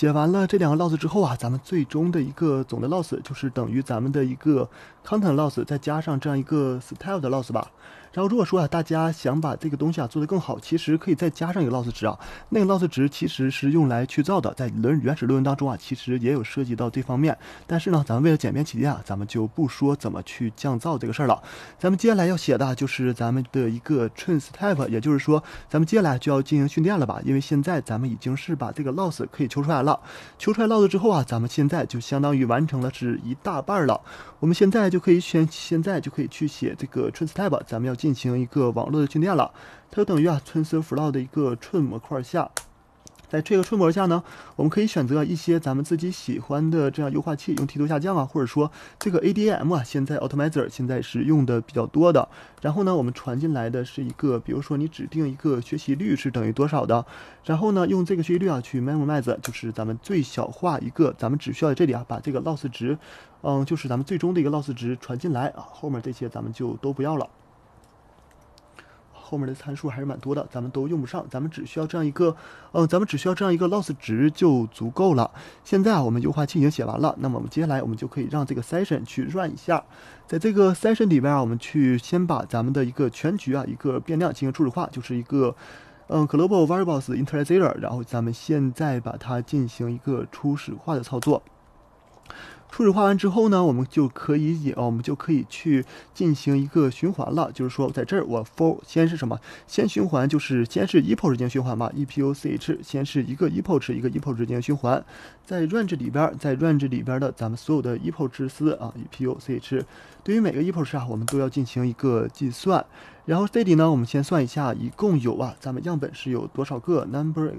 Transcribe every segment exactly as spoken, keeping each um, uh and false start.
写完了这两个 loss 之后啊，咱们最终的一个总的 loss 就是等于咱们的一个 content loss 再加上这样一个 style 的 loss 吧。然后如果说啊，大家想把这个东西啊做得更好，其实可以再加上一个 loss 值啊。那个 loss 值其实是用来去造的，在论原始论文当中啊，其实也有涉及到这方面。但是呢，咱们为了简便起见啊，咱们就不说怎么去降噪这个事儿了。咱们接下来要写的就是咱们的一个 train step， 也就是说，咱们接下来就要进行训练了吧？因为现在咱们已经是把这个 loss 可以求出来了。求出来 loss 之后啊，咱们现在就相当于完成了是一大半了。我们现在就可以选，现在就可以去写这个 train step， 咱们要进行一个网络的训练了。它就等于啊 TensorFlow 的一个 train 模块下。在这个 train 模下呢，我们可以选择一些咱们自己喜欢的这样优化器，用梯度下降啊，或者说这个 A D A M 啊，现在 Optimizer 现在是用的比较多的。然后呢，我们传进来的是一个，比如说你指定一个学习率是等于多少的，然后呢，用这个学习率啊去 minimize， 就是咱们最小化一个，咱们只需要在这里啊把这个 loss 值，嗯，就是咱们最终的一个 loss 值传进来啊，后面这些咱们就都不要了。后面的参数还是蛮多的，咱们都用不上，咱们只需要这样一个，嗯，咱们只需要这样一个 loss 值就足够了。现在啊，我们优化器已经写完了，那么我们接下来我们就可以让这个 session 去 run 一下，在这个 session 里边啊，我们去先把咱们的一个全局啊一个变量进行初始化，就是一个嗯 global variables initializer， 然后咱们现在把它进行一个初始化的操作。初始化完之后呢，我们就可以引，我们就可以去进行一个循环了。就是说，在这儿我 for 先是什么？先循环就是先是 epoch 进行循环吧 ，epoch 先是一个 epoch 一个 epoch 进行循环，在 range 里边，在 range 里边的咱们所有的 epoch 丝啊 ，epoch 对于每个 epoch 啊，我们都要进行一个计算。然后这里呢，我们先算一下，一共有啊，咱们样本是有多少个 number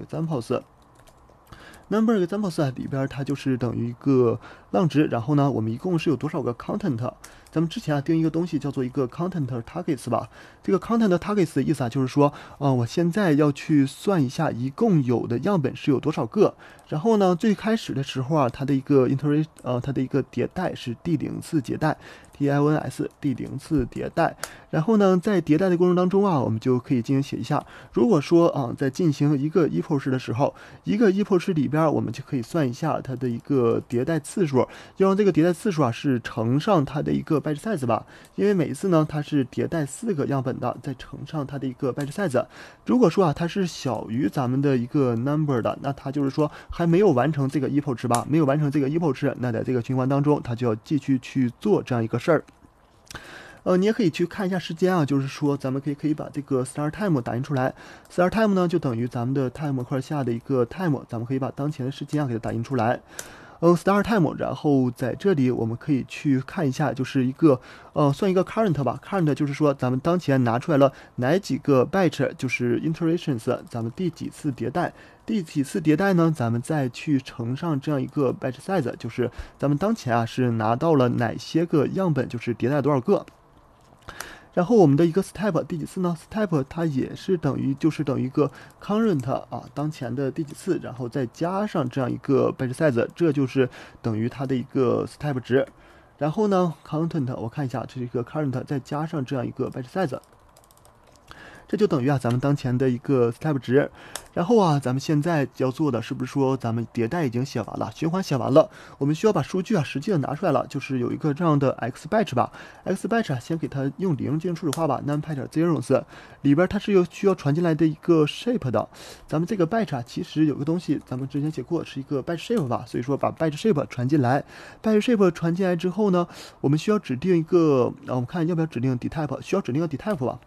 examples。Number examples 里边它就是等于一个浪值，然后呢，我们一共是有多少个 content？ 咱们之前啊定一个东西叫做一个 content targets 吧。这个 content targets 的意思啊，就是说，啊、呃，我现在要去算一下一共有的样本是有多少个。然后呢，最开始的时候啊，它的一个 iteration， 呃，它的一个迭代是第零次迭代 ，T I O N S 第零次迭代。然后呢，在迭代的过程当中啊，我们就可以进行写一下。如果说啊，在进行一个 epoch 的时候，一个 epoch 里边我们就可以算一下它的一个迭代次数，要让这个迭代次数啊是乘上它的一个 batch size 吧，因为每一次呢它是迭代四个样本的，再乘上它的一个 batch size。如果说啊它是小于咱们的一个 number 的，那它就是说还没有完成这个 epoch 吧，没有完成这个 epoch， 那在这个循环当中，它就要继续去做这样一个事儿。呃，你也可以去看一下时间啊，就是说咱们可以可以把这个 start time 打印出来 ，start time 呢就等于咱们的 time 模块下的一个 time， 咱们可以把当前的时间啊给它打印出来。嗯 ，start time， 然后在这里我们可以去看一下，就是一个呃算一个 current 吧 ，current 就是说咱们当前拿出来了哪几个 batch， 就是 iterations， 咱们第几次迭代。第几次迭代呢？咱们再去乘上这样一个 batch size， 就是咱们当前啊是拿到了哪些个样本，就是迭代多少个。然后我们的一个 step 第几次呢 ？step 它也是等于就是等于一个 current 啊，当前的第几次，然后再加上这样一个 batch size， 这就是等于它的一个 step 值。然后呢 ，content 我看一下，这是一个 current 再加上这样一个 batch size。这就等于啊咱们当前的一个 step 值。然后啊咱们现在要做的是不是说咱们迭代已经写完了，循环写完了，我们需要把数据啊实际的拿出来了，就是有一个这样的 x batch 吧 x batch 啊先给它用零进行初始化吧 numpy 点 zeros 里边它是有需要传进来的一个 shape 的。咱们这个 batch 啊其实有个东西咱们之前写过是一个 batch shape 吧，所以说把 batch shape 传进来 batch shape 传进来之后呢，我们需要指定一个啊我们看要不要指定 dtype， 需要指定个 dtype 吧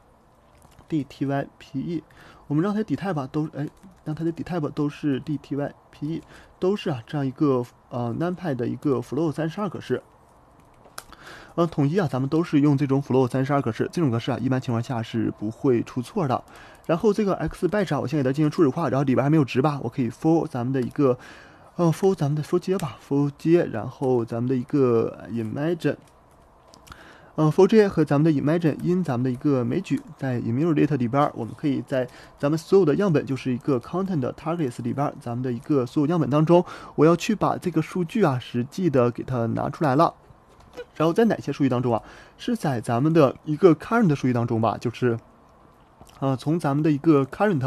，dtype，我们让它的 dtype 都哎，让它的 dtype 都是 dtype， 都是啊这样一个呃 numpy 的一个 flow 三十二格式。呃，统一啊，咱们都是用这种 flow 三十二格式，这种格式啊，一般情况下是不会出错的。然后这个 x batch 啊，我先给它进行初始化，然后里边还没有值吧，我可以 for 咱们的一个呃 for 咱们的 for 接吧 for 接，然后咱们的一个 imagine。嗯 ，for j 和咱们的 imagine in 咱们的一个枚举，在 emulate 里边，我们可以在咱们所有的样本，就是一个 content targets 里边，咱们的一个所有样本当中，我要去把这个数据啊，实际的给它拿出来了。然后在哪些数据当中啊？是在咱们的一个 current 数据当中吧，就是，呃，从咱们的一个 current，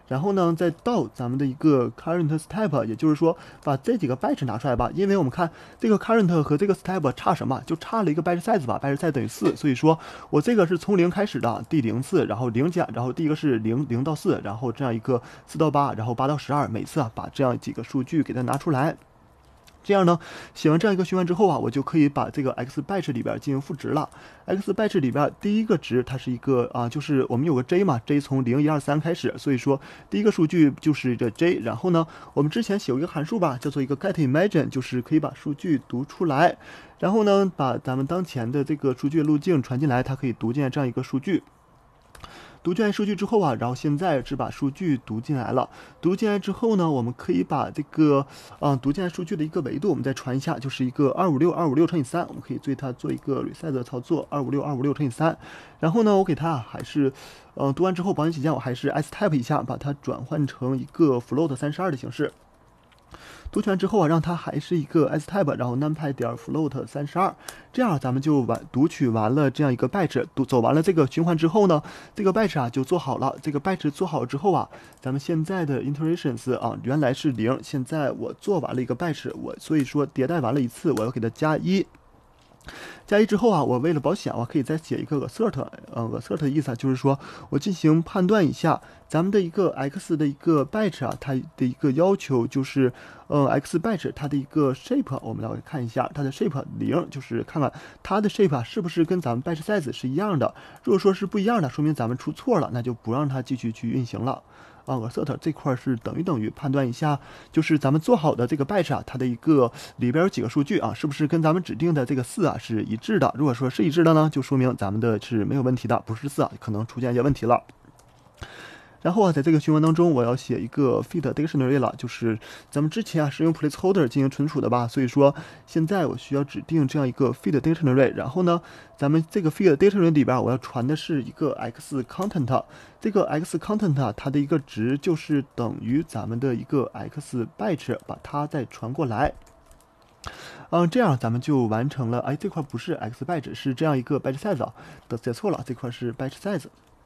然后呢再到咱们的一个 current step， 也就是说把这几个 byte 拿出来吧，因为我们看这个 current 和这个 step 差什么，就差了一个 byte size 吧，byte size 等于四，所以说我这个是从零开始的 d 零次，然后零加，然后第一个是零零到四，然后这样一个四到八，然后八到十二，每次啊把这样几个数据给它拿出来。这样呢，写完这样一个循环之后啊，我就可以把这个 x batch 里边进行赋值了。x batch 里边第一个值它是一个啊，就是我们有个 j 嘛 ，j 从零一二三开始，所以说第一个数据就是这 j。然后呢，我们之前写过一个函数吧，叫做一个 get imagine， 就是可以把数据读出来。然后呢，把咱们当前的这个数据路径传进来，它可以读进这样一个数据。读进来数据之后啊，然后现在是把数据读进来了。读进来之后呢，我们可以把这个，嗯，读进来数据的一个维度，我们再传一下，就是一个二五六二五六乘以三，我们可以对它做一个 reset 的操作，二五六二五六乘以三。然后呢，我给它还是，嗯，读完之后保险起见，我还是 s type 一下，把它转换成一个 float 三十二的形式。读取完之后啊，让它还是一个 s type， 然后 numpy 点 float 三十二，这样咱们就完读取完了这样一个 batch， 读走完了这个循环之后呢，这个 batch 啊就做好了。这个 batch 做好之后啊，咱们现在的 iterations 啊原来是零，现在我做完了一个 batch， 我所以说迭代完了一次，我要给它加一。加一之后啊，我为了保险，我可以再写一个 assert， 呃 assert 的意思啊，就是说我进行判断一下咱们的一个 x 的一个 batch 啊，它的一个要求就是，呃 x batch 它的一个 shape， 我们来看一下它的 shape 零，就是看看它的 shape 啊是不是跟咱们 batch size 是一样的。如果说是不一样的，说明咱们出错了，那就不让它继续去运行了。啊 assert 这块是等于等于判断一下，就是咱们做好的这个 batch 啊，它的一个里边有几个数据啊，是不是跟咱们指定的这个四啊是一致的？如果说是一致的呢，就说明咱们的是没有问题的，不是四啊，可能出现一些问题了。然后啊，在这个循环当中，我要写一个 feed dictionary 了，就是咱们之前啊是用 placeholder 进行存储的吧，所以说现在我需要指定这样一个 feed dictionary。然后呢，咱们这个 feed dictionary 里边，我要传的是一个 x content， 这个 x content 啊，它的一个值就是等于咱们的一个 x batch， 把它再传过来。嗯，这样咱们就完成了。哎，这块不是 x batch， 是这样一个 batch size 啊，的写错了，这块是 batch size。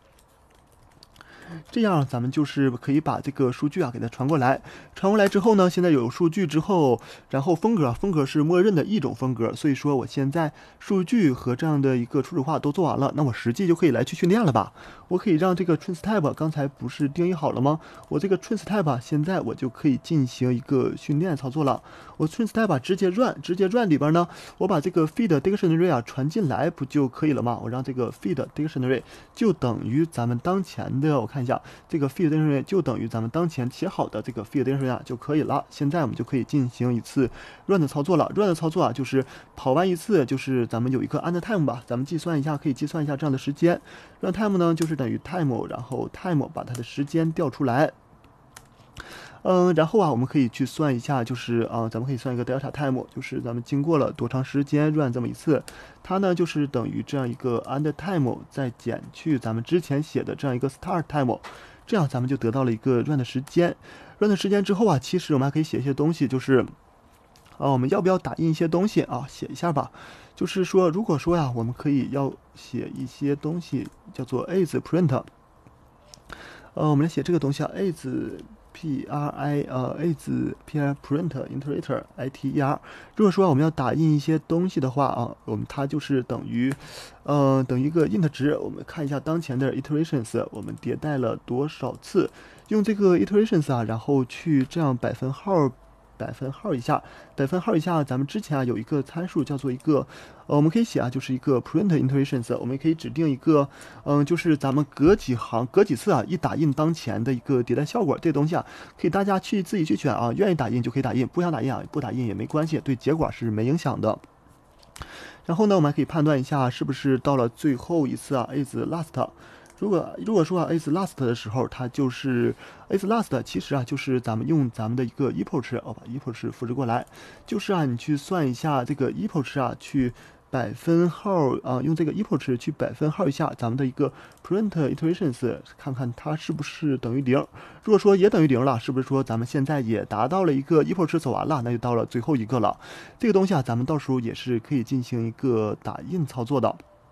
这样咱们就是可以把这个数据啊给它传过来，传过来之后呢，现在有数据之后，然后风格，风格是默认的一种风格，所以说我现在数据和这样的一个初始化都做完了，那我实际就可以来去训练了吧？我可以让这个 train step 刚才不是定义好了吗？我这个 train step 现在我就可以进行一个训练操作了。我 train step 直接 run， 直接 run 里边呢，我把这个 feed dictionary 啊传进来不就可以了吗？我让这个 feed dictionary 就等于咱们当前的，我看一下，这个 feed dictionary 就等于咱们当前写好的这个 feed dictionary 啊就可以了。现在我们就可以进行一次 run 的操作了。run 的操作啊，就是跑完一次，就是咱们有一个 end time 吧，咱们计算一下，可以计算一下这样的时间。run time 呢，就是等于 time， 然后 time 把它的时间调出来。嗯，然后啊，我们可以去算一下，就是啊、呃，咱们可以算一个 delta time， 就是咱们经过了多长时间 run 这么一次，它呢就是等于这样一个 end time 再减去咱们之前写的这样一个 start time， 这样咱们就得到了一个 run 的时间。run 的时间之后啊，其实我们还可以写一些东西，就是啊，我们要不要打印一些东西啊？写一下吧。就是说，如果说呀，我们可以要写一些东西，叫做 is print。呃，我们来写这个东西啊 ，is p r i 呃 is p r print iterator iter。如果说我们要打印一些东西的话啊，我们它就是等于，呃，等于一个 int 值。我们看一下当前的 iterations， 我们迭代了多少次？用这个 iterations 啊，然后去这样百分号。百分号以下，百分号以下，咱们之前啊有一个参数叫做一个，呃，我们可以写啊，就是一个 print iterations， 我们也可以指定一个，嗯、呃，就是咱们隔几行、隔几次啊，一打印当前的一个迭代效果，这东西啊，可以大家去自己去选啊，愿意打印就可以打印，不想打印啊，不打印也没关系，对结果是没影响的。然后呢，我们还可以判断一下是不是到了最后一次啊 is last。如果如果说啊 is last 的时候，它就是 is last， 其实啊就是咱们用咱们的一个 epoch 值，我把 epoch 值复制过来，就是啊你去算一下这个 epoch 值啊，去百分号啊，用这个 epoch 值去百分号一下咱们的一个 print iterations， 看看它是不是等于零。如果说也等于零了，是不是说咱们现在也达到了一个 epoch 值走完了，那就到了最后一个了。这个东西啊，咱们到时候也是可以进行一个打印操作的。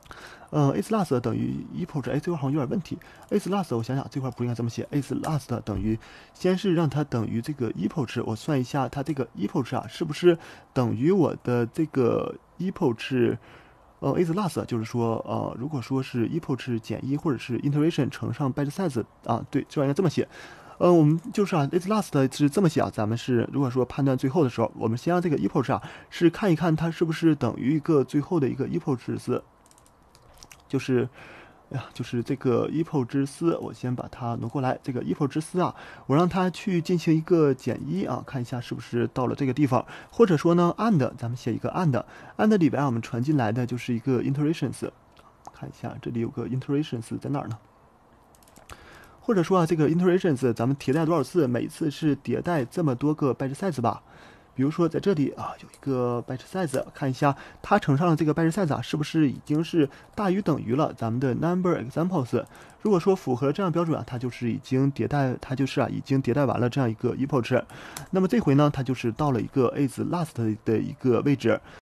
呃 ，is last 等于 epoch， 哎，这块好像有点问题。is last 我想想，这块不应该这么写。is last 等于，先是让它等于这个 epoch， 我算一下它这个 epoch 啊，是不是等于我的这个 epoch？呃 is last 就是说，呃，如果说是 epoch 减一或者是 iteration 乘上 batch size 啊，对，这玩意应该这么写。呃，我们就是啊 is last 是这么写啊，咱们是如果说判断最后的时候，我们先让这个 epoch 啊，是看一看它是不是等于一个最后的一个 epoch 是。就是，哎呀，就是这个 epoch 之丝，我先把它挪过来。这个 epoch 之丝啊，我让它去进行一个减一啊，看一下是不是到了这个地方，或者说呢 and， 咱们写一个 and，and 里边我们传进来的就是一个 iterations， 看一下这里有个 iterations 在哪儿呢？或者说啊，这个 iterations 咱们迭代多少次，每次是迭代这么多个 batch size 吧。比如说在这里啊，有一个 batch size， 看一下它乘上了这个 batch size 啊，是不是已经是大于等于了咱们的 number examples？ 如果说符合这样标准啊，它就是已经迭代，它就是啊已经迭代完了这样一个 epoch。那么这回呢，它就是到了一个 is last 的一个位置。